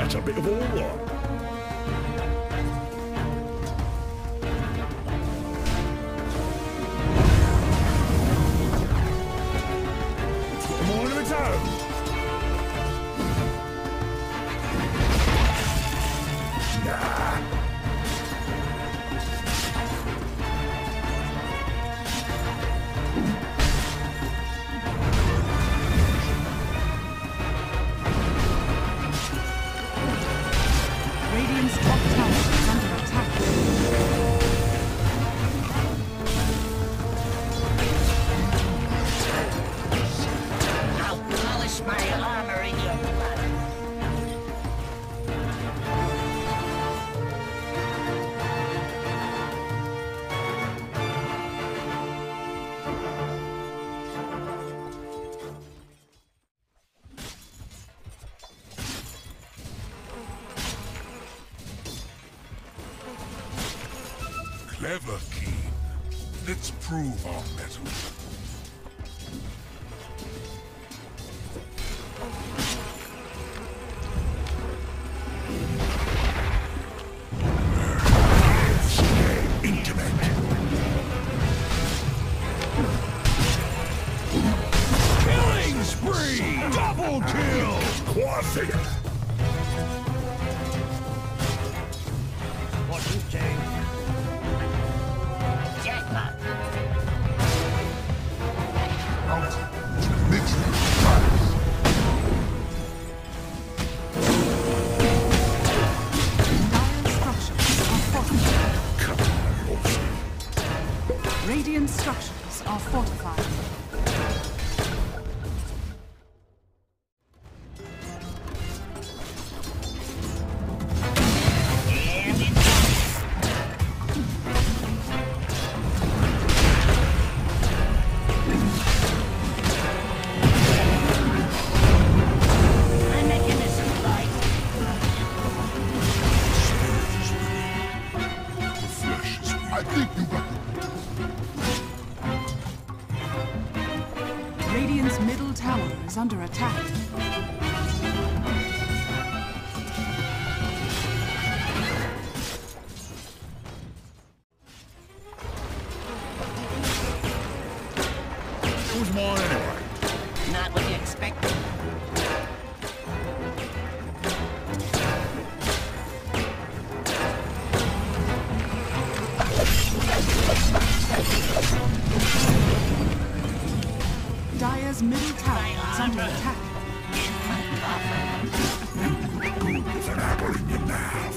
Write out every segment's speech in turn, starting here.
That's a bit of all right. It's got a mind of its own. Nah. Radiant's top tower is under attack. I'll polish my armor in your blood. Clever, Keen. Let's prove our mettle. Intimate. Killing spree! Double kill! Quite a figure. What you say? Jackpot. Radiant structures are fortified. And it's my mechanism light. The flesh is weak. I think you got Radiant's middle tower is under attack. It was mine anyway. Not what you expected. Dire's middle tower is under attack. With an apple in your mouth.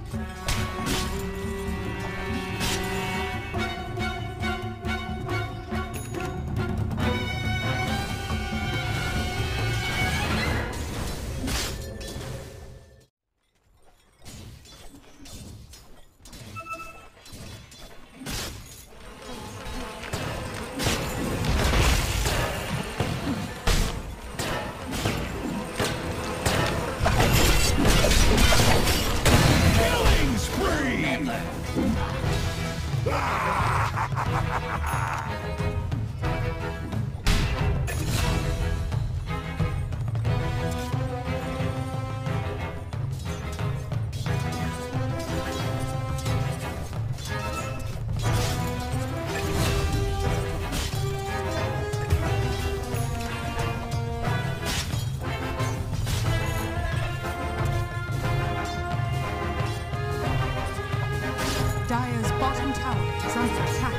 Killing spree! Dire's bottom tower is under attack.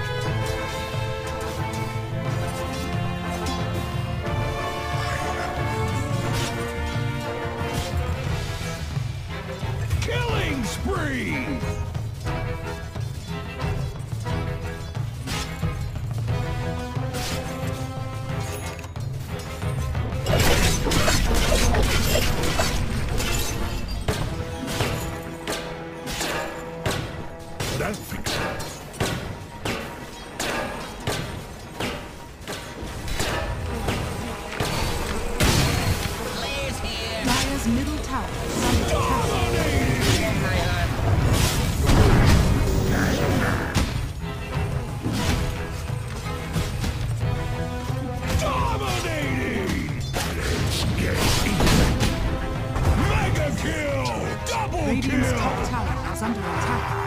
Killing spree! I don't think so. Blaze here. Dire's middle tower is under attack. In my armor. Radiant's kill! top tower is under attack.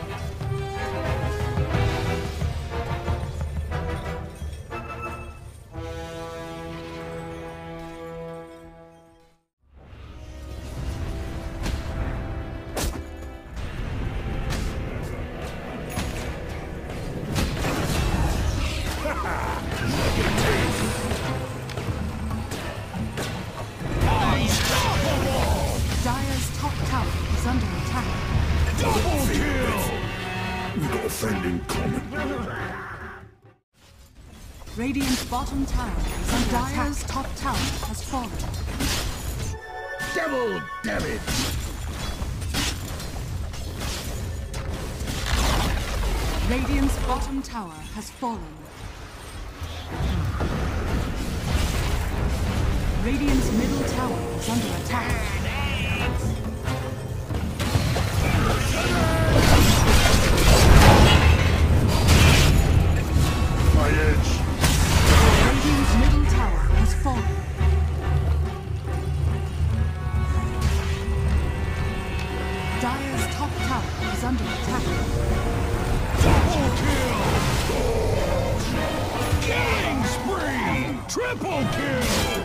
Dire's top tower is under attack. Double kill! We got a friend in common. Radiant's bottom tower is under attack. Dire's top tower has fallen. Double damage! Radiant's bottom tower has fallen. Radiant's middle tower is under attack. My edge. Radiant's middle tower has fallen. Dire's top tower is under attack. Double kill! Killing spree! Triple kill!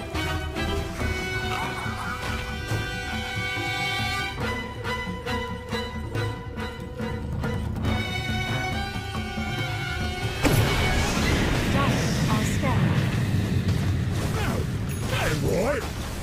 Dire are scanning. Hey, Roy.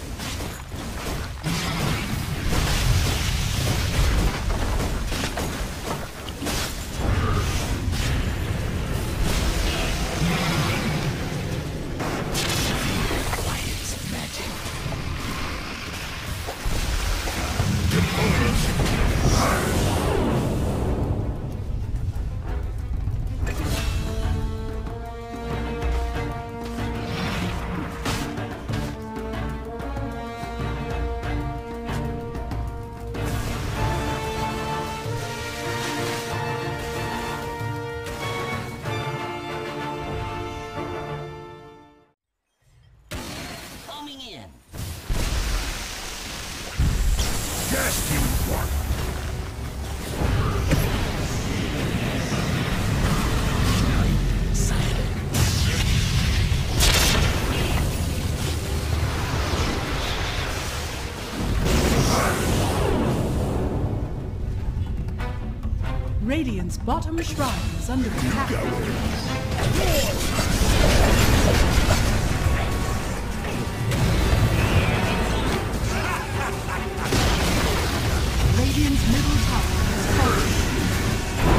Coming in. Yes, you what? Radiant's bottom shrine is under attack. Radiant's middle tower has fallen.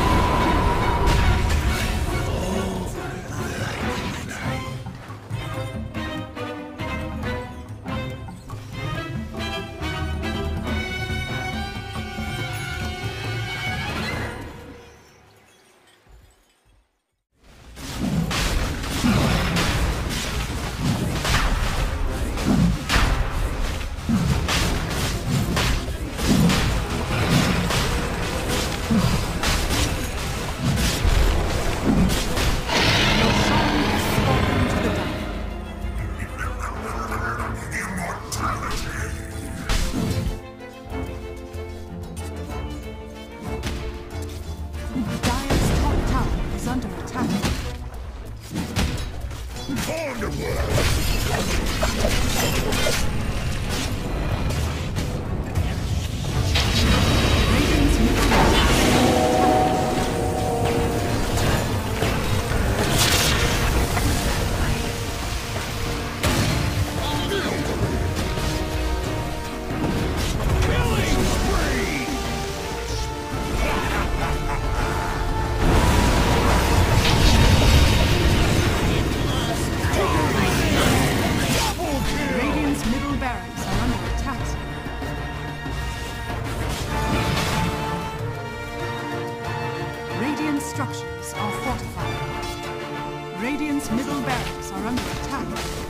Dire's top tower is under attack. On the world. Radiant's middle tower is under attack. Killing spree! Double kill! Radiant's middle barracks are under attack. Radiant structures are fortified. Radiant's middle barracks are under attack.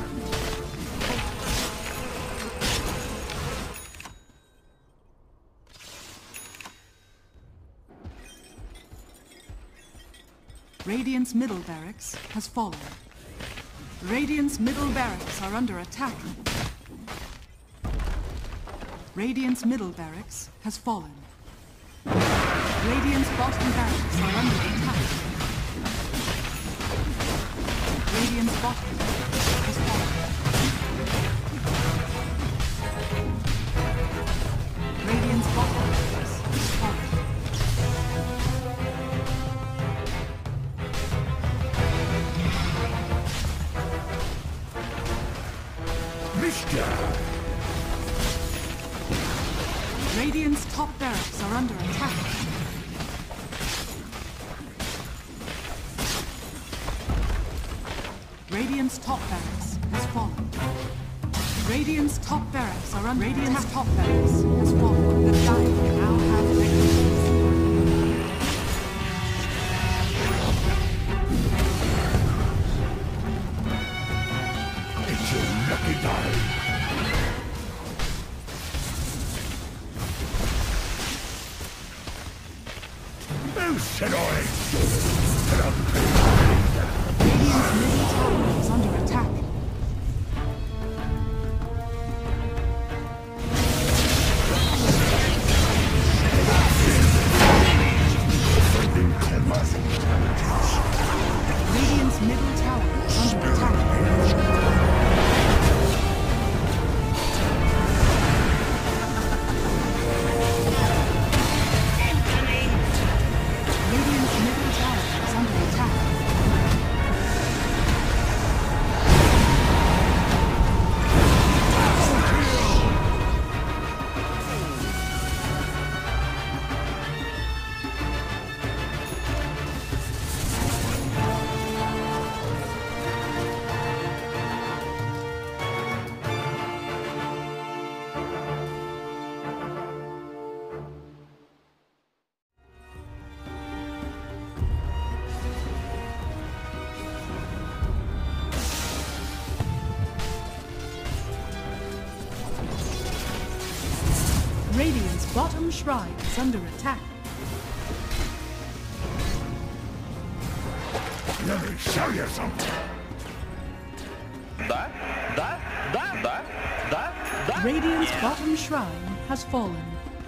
Radiant's middle barracks has fallen. Radiant's middle barracks are under attack. Radiant's middle barracks has fallen. Radiant's bottom barracks are under attack. Radiant's bottom barracks has fallen. Radiant's bottom barracks has fallen. Mishka! Radiant's top barracks are under attack. Radiant's top barracks has fallen. Radiant's top barracks are under attack. Radiant's top barracks has fallen. The Dying now have victories. It's your lucky day. Who said I ain't good? Radiant's middle tower is under attack. Radiant's middle tower is under attack. Radiant's middle tower is under attack. Radiant's bottom shrine is under attack. Let me show you something. Radiant's bottom shrine has fallen.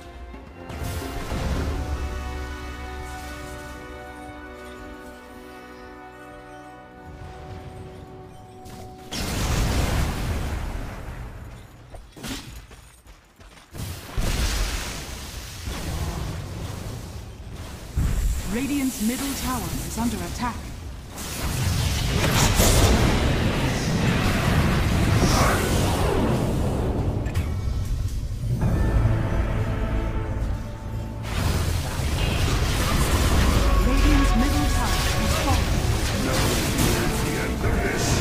Radiant's middle tower is under attack. Radiant's middle tower has fallen. The end of this.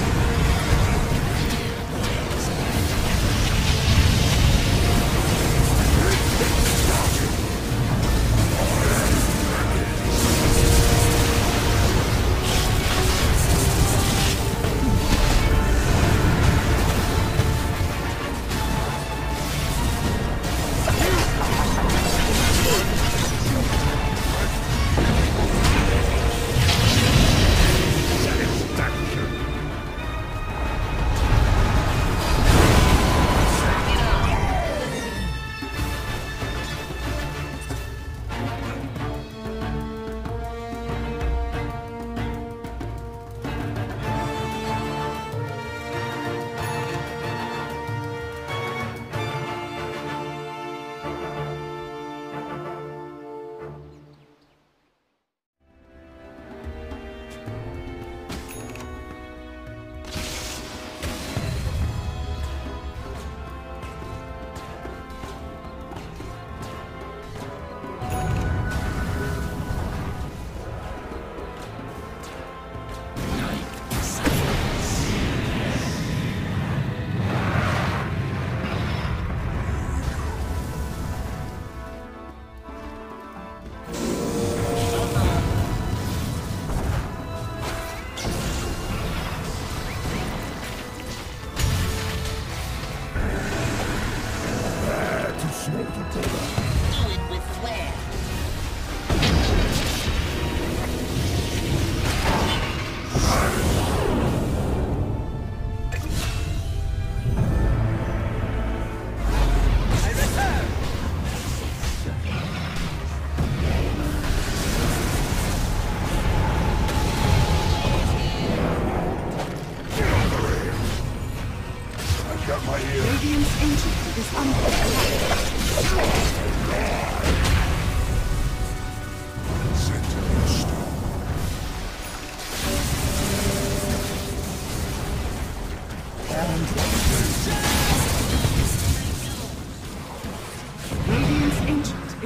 I return!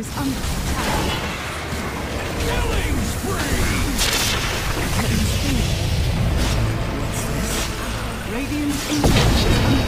is under attack. Killing spree! Radiant's inhibitor is under